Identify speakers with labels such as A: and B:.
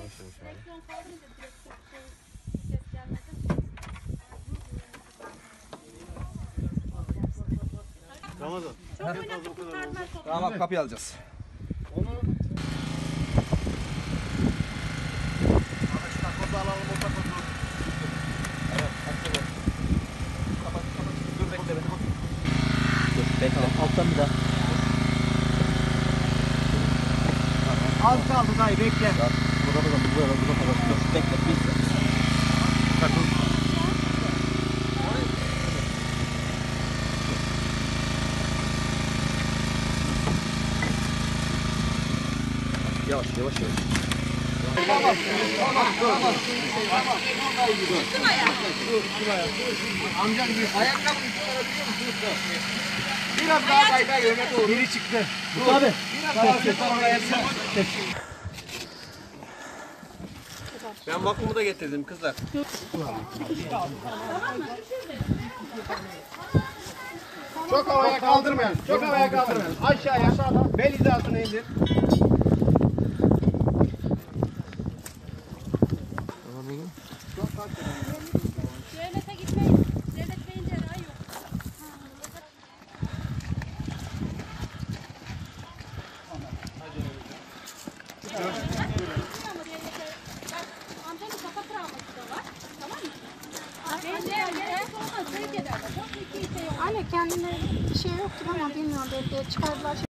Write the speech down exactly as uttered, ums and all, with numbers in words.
A: Direksiyon kaldırınca direksiyon şey ses gelmedi.
B: Ramazan.
A: Çok oynatıp kurtarmaz onu.
C: Tamam abi kapıyı alacağız.
B: Onu Arkadaşlar kozu alalım orta kozu.
C: Evet, hadi kapat, kapat. Dur bekle beni. Dur bekle. Alttan bir daha.
B: Az kaldı dayı bekle.
C: Burada burada burada burada burada. Bekle bir. Takıl. Yavaş yavaş yavaş.
B: Tamam. Tamam. Tamam. Amcam bir ayakkabı çıkarabiliyor musun? Biraz daha kayda yöne doğru. Biri çıktı.
C: Dur abi.
B: Biraz daha kayda. Ben vakumu da getirdim kızlar. Çok havaya kaldırmayın. Çok havaya kaldırmayın. Aşağıya. Bel hizasını indir.
A: Devlete gitmeyin. Devlet deyince ay yok. Amcanın kafa travması da var. Tamam mı? Anne kendine bir şey yoktur ama bilmiyorum. Belki çıkardılar.